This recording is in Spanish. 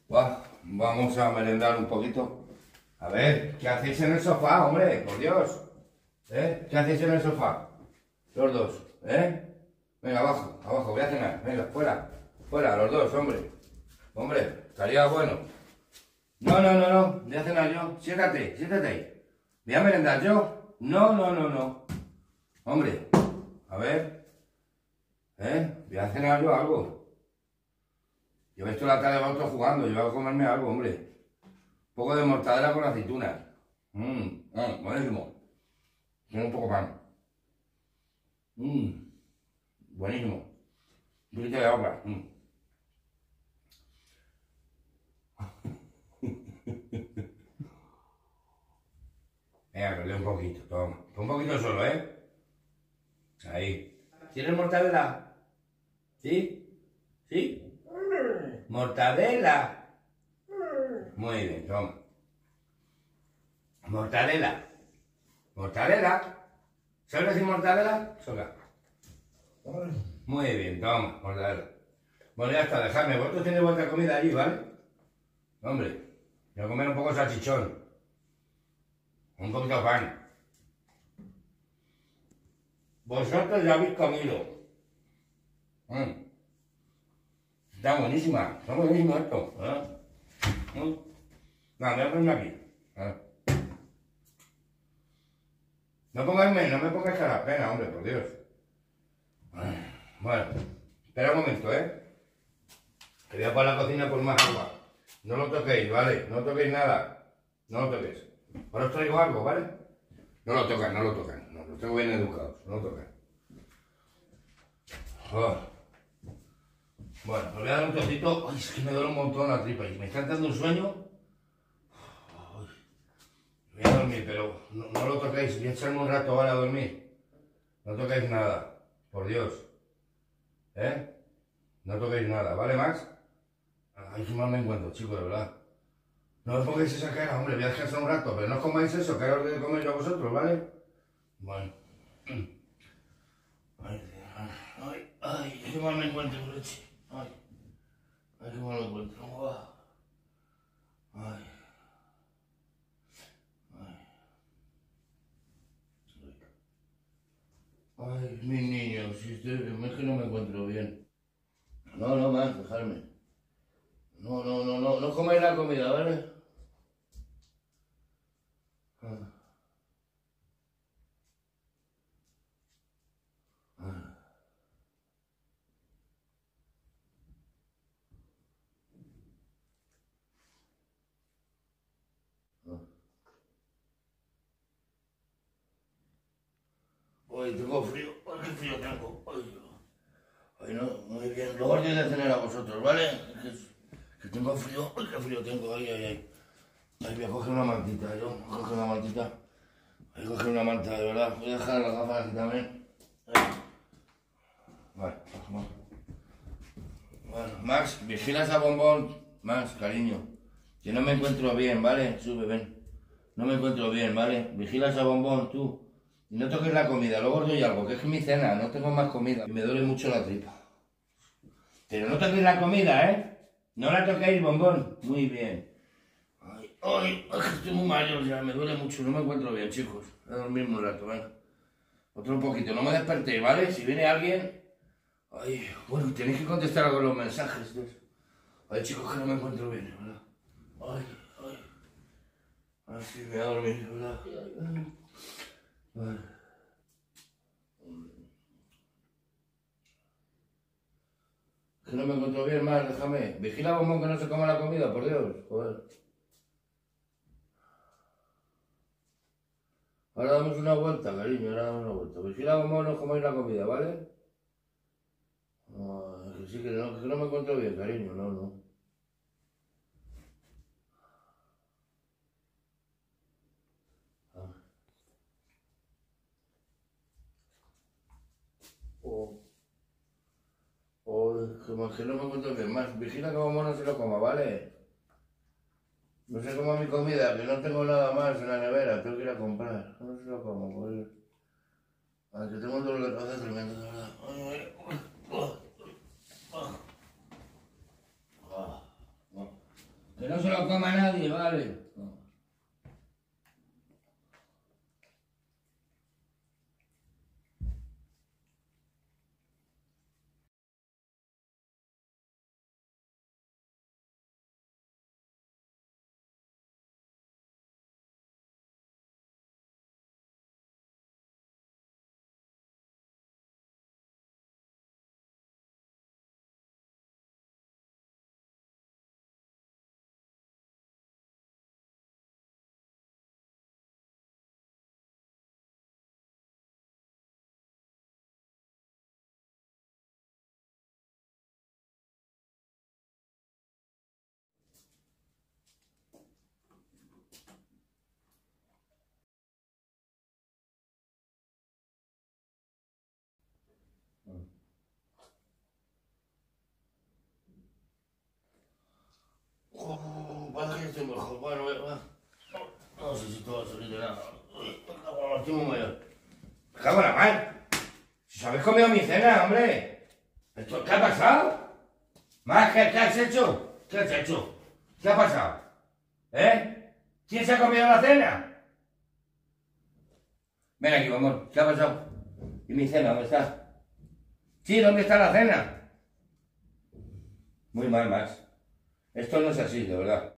Buah, vamos a merendar un poquito. A ver, ¿qué hacéis en el sofá, hombre? Por Dios. ¿Qué hacéis en el sofá? Los dos, Venga, abajo, abajo, voy a cenar. Venga, fuera, fuera, los dos, hombre. Hombre, estaría bueno. No, no, no, no, voy a cenar yo. Siéntate, siéntate ahí. ¿Voy a merendar yo? No, no, no, no. Hombre, a ver. Voy a cenar yo algo. Yo he visto la tarde de otro jugando, yo voy a comerme algo, hombre. Un poco de mortadela con aceitunas. Buenísimo. Tiene un poco pan. Buenísimo. Un poquito de agua. Venga, que leo un poquito, toma. Un poquito solo, Ahí. ¿Tienes mortadela? ¿Sí? ¿Sí? ¿Mortadela? Muy bien, toma. Mortadela. ¿Mortadela? ¿Sabes decir mortadela? Soca. Muy bien, toma, mortadela. Bueno, ya está, dejadme. Vosotros tenéis vuestra comida allí, ¿vale? Hombre, voy a comer un poco de salchichón. Un poquito de pan. Vosotros ya habéis comido. Está buenísima, está buenísimo esto. No, voy a ponerme aquí. No me pongáis a la pena, hombre, por Dios. Bueno, espera un momento, Que voy a para la cocina por más agua. No lo toquéis, ¿vale? No toquéis nada. No lo toquéis. Ahora os traigo algo, ¿vale? No lo tocan, no lo tocan. No, los tengo bien educados, no lo tocan. Bueno, os voy a dar un trocito. Ay, es que me duele un montón la tripa y me está dando un sueño. Voy a dormir, pero no lo toquéis. Voy a echarme un rato ahora a dormir. No toquéis nada, por Dios. No toquéis nada, ¿vale, Max? Ay, qué mal me encuentro, chicos, de verdad. No os pongáis esa cara, hombre, voy a descansar un rato, pero no os comáis eso, que ahora os doy de comer yo a vosotros, ¿vale? Bueno. Ay, qué mal me encuentro, leche. Ay, qué mal me encuentro. Ay. Ay, mis niños, si es que no me encuentro bien. No, más, dejarme. No comáis la comida, ¿vale? Ay, tengo frío. Ay, qué frío tengo. Ay, no, muy bien. Luego os doy de cenar a vosotros, ¿vale? Que tengo frío. Ay, qué frío tengo. Ay. Ay, voy a coger una mantita, yo. Voy a coger una mantita. Voy a coger una manta, de verdad. Voy a dejar las gafas aquí también. Vale. Bueno, Max, vigilas a Bombón. Max, cariño. Que no me encuentro bien, ¿vale? Sube, ven. No me encuentro bien, ¿vale? Vigilas a Bombón, tú. Y no toques la comida, luego os doy algo, que es mi cena, no tengo más comida. Y me duele mucho la tripa. Pero no toquéis la comida, No la toquéis, Bombón. Muy bien. Ay, estoy muy mayor ya, me duele mucho, no me encuentro bien, chicos. Voy a dormir un rato, venga. Otro poquito, no me despertéis, ¿vale? Si viene alguien... Ay, bueno, tenéis que contestar con los mensajes. Ay, chicos, que no me encuentro bien, ¿verdad? Ay, sí, me voy a dormir, ¿verdad? Ay. Que no me encuentro bien, más, déjame. Vigila, Bombón, que no se coma la comida, por Dios. Joder. Ahora damos una vuelta, cariño, ahora damos una vuelta. Vigila, Bombón, no comáis la comida, ¿vale? Que sí, que no me encuentro bien, cariño, no. Que no me encuentro bien, más. Vigila que Bombón no se lo coma, ¿vale? No se coma mi comida, que no tengo nada más en la nevera, tengo que ir a comprar. No se lo como, por Dios. Ay, que tengo un dolor de cabeza tremendo, de verdad. Que no se lo coma nadie, vale. Parece que estoy mejor. Bueno, no sé si todo va a salir de nada. Estoy muy mayor. Me cago en la mar. Si os habéis comido mi cena, hombre. ¿Qué ha pasado? Más, ¿qué has hecho? ¿Qué has hecho? ¿Qué ha pasado? ¿Eh? ¿Quién se ha comido la cena? Ven aquí, amor. ¿Qué ha pasado? ¿Y mi cena? ¿Dónde está? Sí, ¿dónde está la cena? Muy mal, Max. Esto no es así, de verdad.